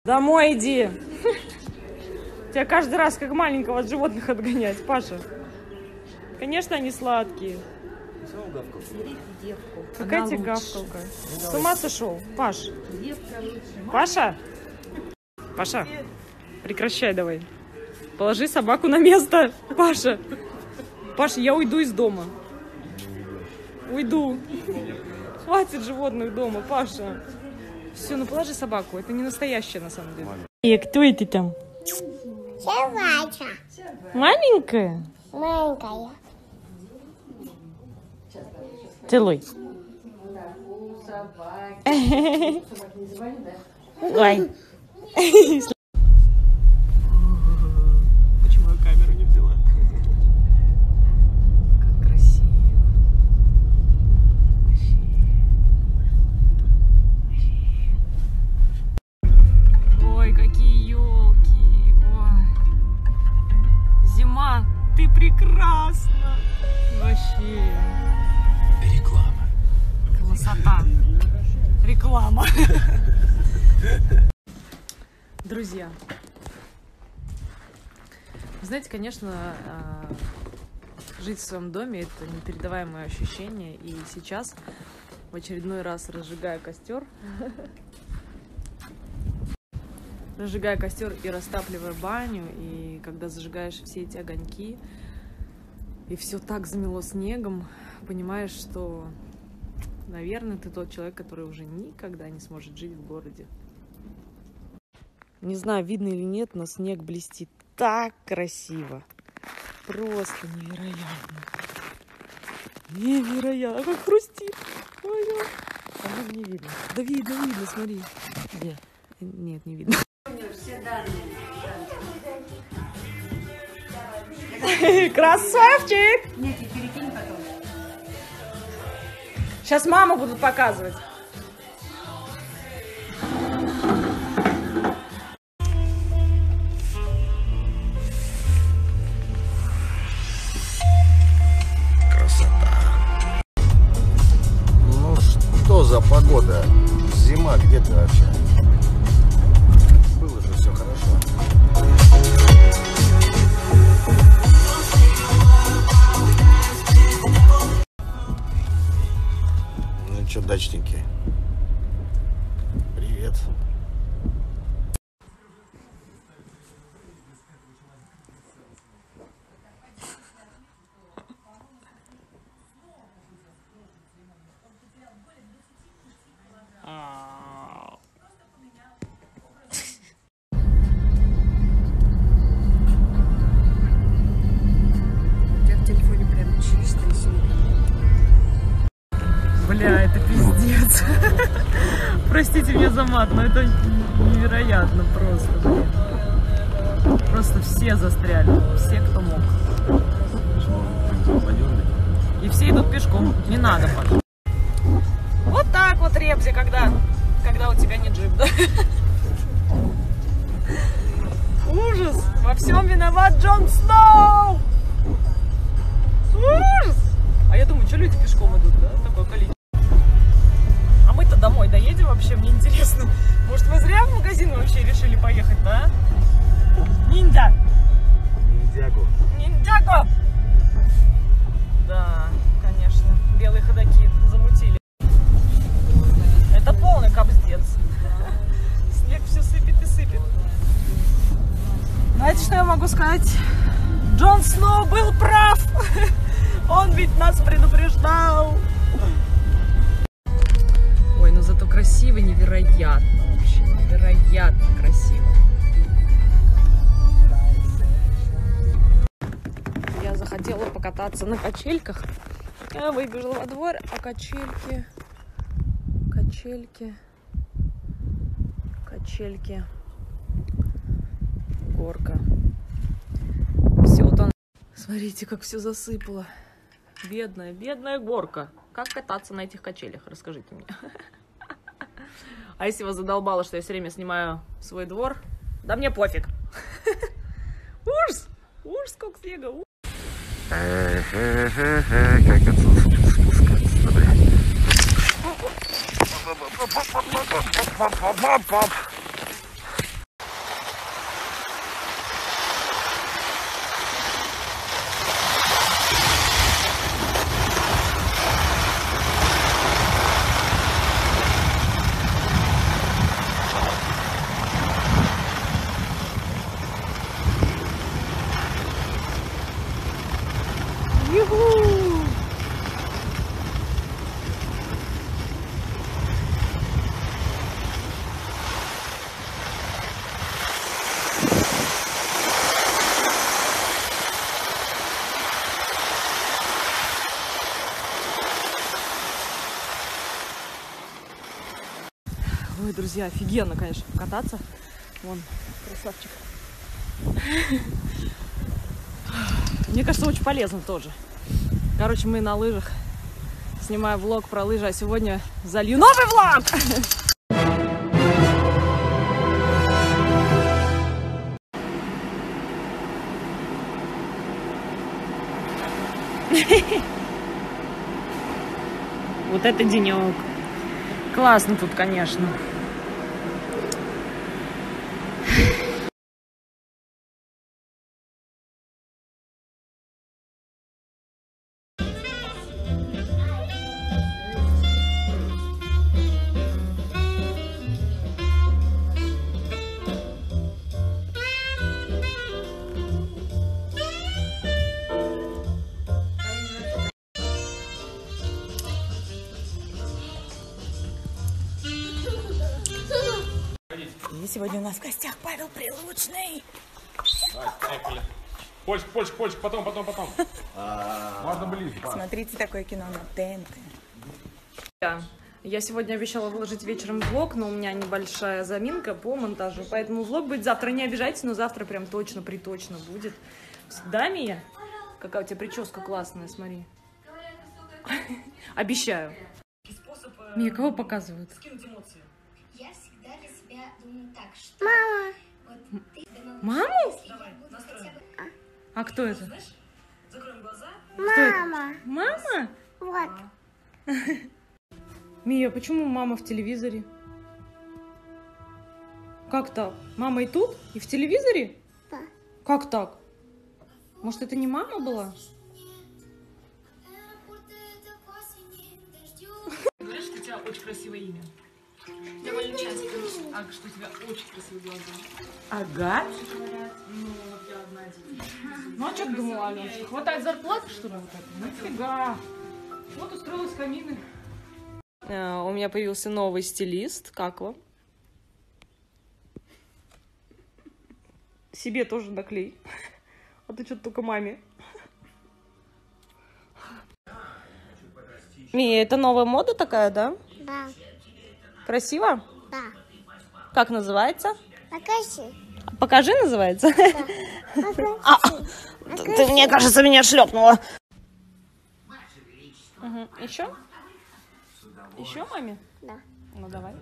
Домой иди. Тебя каждый раз как маленького от животных отгонять, Паша. Конечно, они сладкие. Какая тебе гавкалка? С ума сошел? Паш. Паша? Паша, прекращай давай. Положи собаку на место. Паша. Паша, я уйду из дома. Уйду. Хватит животных дома, Паша. Все, ну положи собаку. Это не настоящая на самом деле. И кто это там? Собачка. Маленькая? Маленькая. Целуй. Ой. Почему я камеру не взяла? Как красиво. Ой, какие елки. Ой. Зима, ты прекрасна. Вообще. Реклама. Красота. Реклама. Друзья, знаете, конечно, жить в своем доме — это непередаваемое ощущение. И сейчас в очередной раз разжигаю костер. Разжигаю костер и растапливаю баню. И когда зажигаешь все эти огоньки, и все так замело снегом, понимаешь, что, наверное, ты тот человек, который уже никогда не сможет жить в городе. Не знаю, видно или нет, но снег блестит так красиво. Просто невероятно. Невероятно. Как хрустит. Ой, а ну, не видно. Да видно, видно, смотри. Где? Нет, не видно. Красавчик! Нет, перекинь потом. Сейчас маму будут показывать. Красота. Ну что за погода? Зима, где ты вообще? Было же все хорошо. Ну что, дачники? Привет. Бля, это пиздец. Простите меня за мат, но это невероятно просто, блин. Просто все застряли, все, кто мог. И все идут пешком, не надо, Паша. Вот так вот, Ребзи, когда у тебя не джип, да? Ужас! Во всем виноват Джон Сноу! Ужас! А я думаю, что люди пешком идут, да? Такое количество. А мы-то домой доедем вообще, мне интересно. Может, вы зря в магазин вообще решили поехать, да? Ниндзя! Ниндзяго. Ниндзяго! Да, конечно, белые ходаки замутили. Это полный капздец. Снег все сыпет и сыпет. Знаете, что я могу сказать? Джон Сноу был прав! Он ведь нас предупреждал! Ой, ну зато красиво, невероятно вообще, невероятно красиво. Я захотела покататься на качельках. Я выбежала во двор, а качельки, горка. Все там. Смотрите, как все засыпало. Бедная, бедная горка. Как кататься на этих качелях? Расскажите мне. А если вас задолбало, что я все время снимаю свой двор, да мне пофиг. Ужас! Ужас, сколько снега. Как это спускаться, блядь. Ой, друзья, офигенно, конечно, кататься. Вон, красавчик. Мне кажется, очень полезно тоже. Короче, мы на лыжах. Снимаю влог про лыжи, а сегодня залью новый влог! Вот это денек. Классно тут, конечно. И сегодня у нас в гостях Павел Прилучный. Поехали. Польчик, потом. Можно ближе. Смотрите такое кино на ТНТ. Я сегодня обещала выложить вечером влог, но у меня небольшая заминка по монтажу, поэтому влог будет завтра. Не обижайтесь, но завтра прям точно будет. Да, Мия? Какая у тебя прическа классная, смотри. Обещаю. Мия, кого показывают? Я всегда для себя думаю так, что... Мама! Вот ты... Маму? Давай, настроим. А кто это? Закроем глаза. Мама! Мама? Вот. Мия, почему мама в телевизоре? Как так? Мама и тут? И в телевизоре? Да. Как так? Может, это не мама была? Говоришь, что у тебя очень красивое имя. Я более часто. А что у тебя очень красивые глаза. Ага. Ну, я одна дети. Ну, а что ты думала, Алёша? Хватает зарплаты, что ли, вот это? Нафига. Вот устроилась камины. У меня появился новый стилист. Как вам? Себе тоже наклей. А ты что-то только маме. Мия, это новая мода такая, да? Да. Красиво? Да. Как называется? Покажи. Покажи, называется? Да. Ты, мне кажется, меня шлепнула. Еще? Еще, маме? Да. Ну, давай.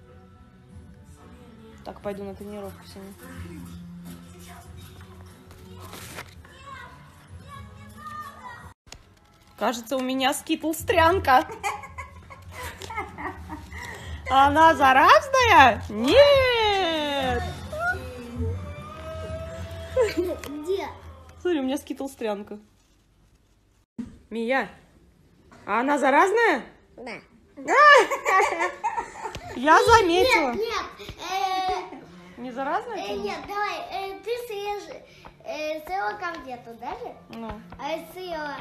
Так, пойду на тренировку сегодня. Кажется, у меня скитл-стрянка. Она заразная? Нет! Где? Смотри, у меня скитл-стрянка. Мия, а она заразная? Да. Я заметила. Нет. Не заразная? Нет, давай. Ты съела конфету, даже? Ну. А я съела...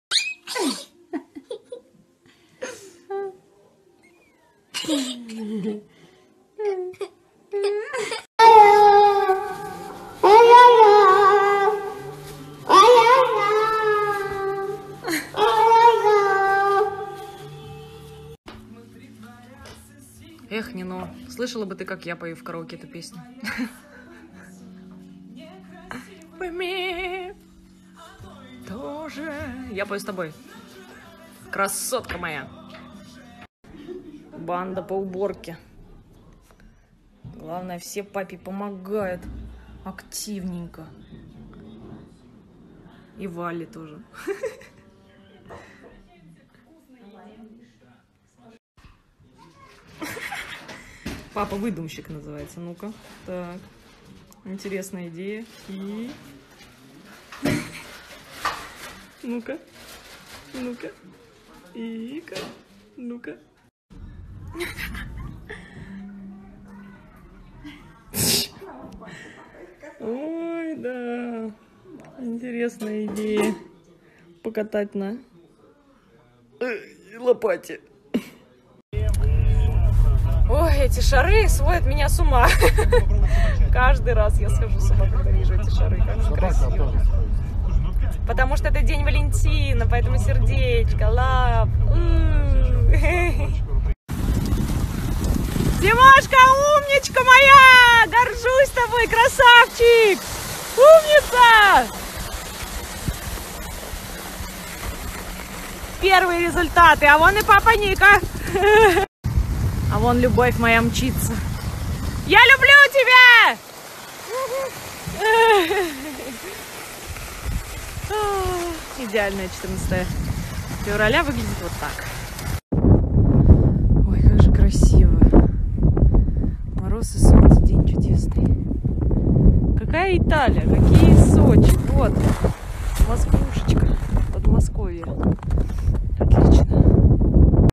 Эх, Нино, слышала бы ты, как я пою в караоке эту песню. Пойми, тоже. Я пою с тобой. Красотка моя. Банда по уборке. Главное, все папе помогают. Активненько. И Вале тоже. Папа выдумщик называется. Ну-ка. Так. Интересная идея. И... Ну-ка. Ну-ка. И-ка. Ну-ка. Ой, да. Интересная идея. Покатать на лопате. Ой, эти шары сводят меня с ума. Каждый раз я схожу с ума, когда вижу эти шары. Как же красиво. Потому что это день Валентина, поэтому сердечко, лав. Тимоша! Антошка, умничка моя! Горжусь тобой, красавчик! Умница! Первые результаты, а вон и папа Ника. А вон любовь моя мчится. Я люблю тебя! Идеальное 14 февраля выглядит вот так. Ой, как же красиво. Мороз и солнце, день чудесный. Какая Италия, какие Сочи. Вот, Москвушечка, Подмосковье. Отлично.